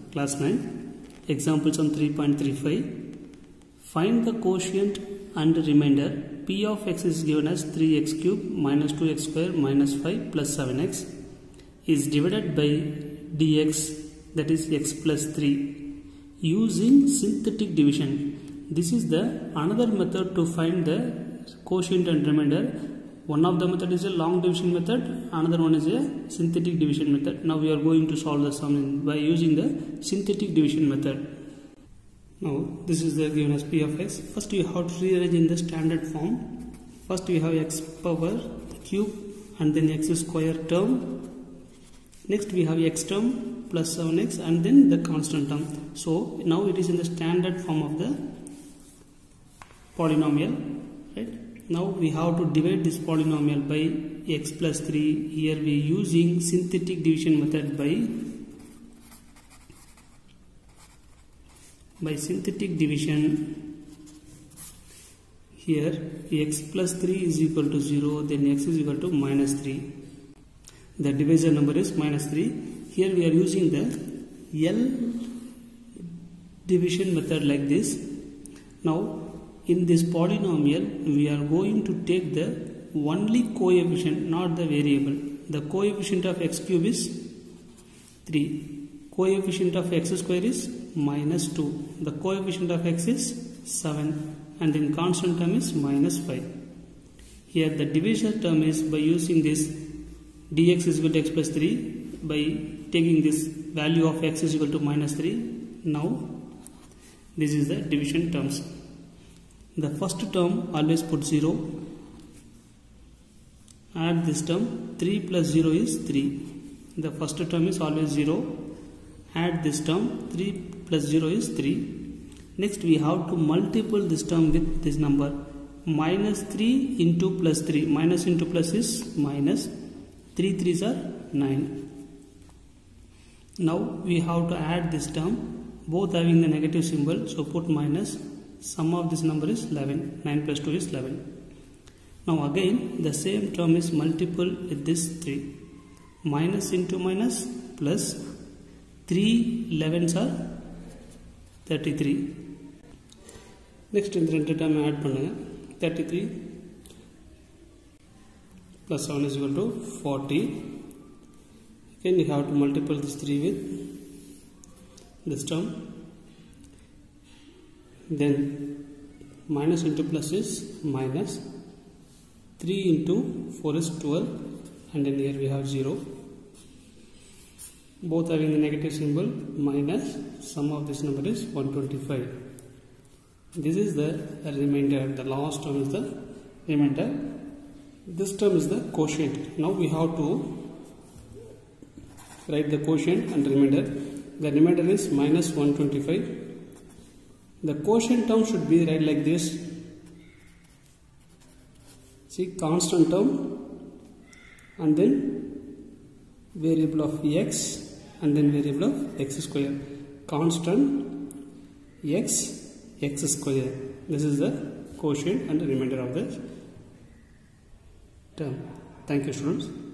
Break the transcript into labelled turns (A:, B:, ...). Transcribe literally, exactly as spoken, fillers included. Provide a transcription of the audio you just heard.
A: Class nine. Example sum three point three five. Find the quotient and remainder. P of x is given as three x cube minus two x square minus five plus seven x is divided by dx, that is x plus three, using synthetic division. This is the another method to find the quotient and remainder. One of the method is a long division method, another one is a synthetic division method. Now we are going to solve the sum by using the synthetic division method. Now this is the given as p of x. First we have to rearrange in the standard form. First we have x power cube and then x square term. Next we have x term plus seven x and then the constant term. So now it is in the standard form of the polynomial, right? Now we have to divide this polynomial by x plus three. Here we are using synthetic division method by by synthetic division. Here x plus three is equal to zero, then x is equal to minus three. The divisor number is minus three. Here we are using the L division method like this. Now in this polynomial we are going to take the only coefficient, not the variable. The coefficient of x cube is three. Coefficient of x square is minus two. The coefficient of x is seven. And then constant term is minus five. Here the divisor term is by using this dx is equal to x plus three, by taking this value of x is equal to minus three. Now this is the division terms. The first term always put zero. Add this term, three plus zero is three. The first term is always zero. Add this term, three plus zero is three. Next we have to multiply this term with this number. Minus three into plus three. Minus into plus is minus. three threes are nine. Now we have to add this term, both having the negative symbol, so put minus. Sum of this number is eleven. nine plus two is eleven. Now again the same term is multiple with this three. Minus into minus plus three elevens are thirty-three. Next in the term add பண்ணுங்க. thirty-three plus seven is equal to forty. Again you have to multiply this three with this term. Then minus into plus is minus. three into four is twelve. And then here we have zero. Both having the negative symbol, minus. Sum of this number is one hundred twenty-five. This is the remainder. The last term is the remainder. This term is the quotient. Now we have to write the quotient and remainder. The remainder is minus one hundred twenty-five. The quotient term should be right like this. See, constant term and then variable of x and then variable of x square. Constant x, x square. This is the quotient and the remainder of the term. Thank you, students.